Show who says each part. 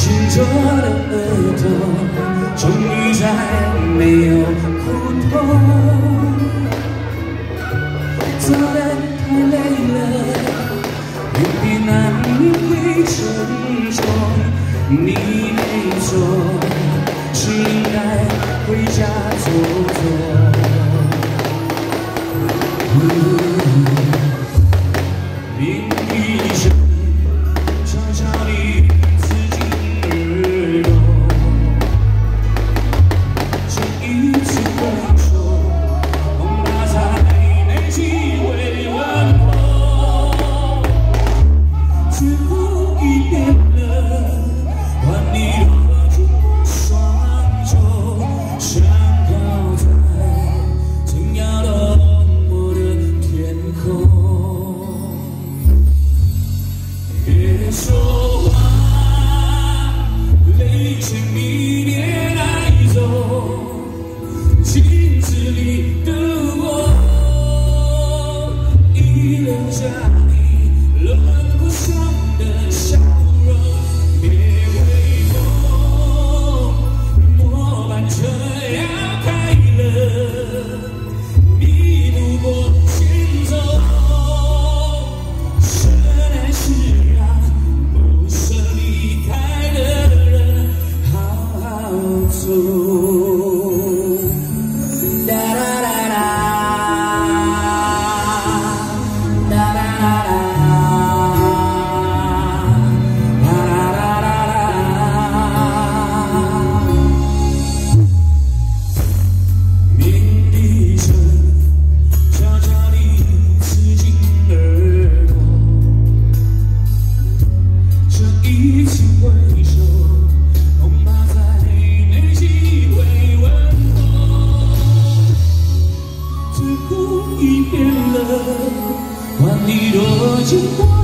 Speaker 1: 着的额头，终于再没有苦痛。走得太累了，远比难免会沉重。你没错，是应该回家坐坐。另一声，悄悄地刺进耳朵。这一次分手，恐怕才没机会问候。最后一遍了，换你握紧双手，想靠在曾摇动我的天空。别说话，泪水你别带走，镜子里的我已留下你轮廓上的笑容。别回头，末班车要开了，你不过先走。生来是让不舍离开的人好好走。哒哒哒哒，哒哒哒哒，哒哒哒哒。鸣笛声悄悄地刺进耳朵。这一次回首，恐怕再没机会问候。最后一遍了，换你躲进怀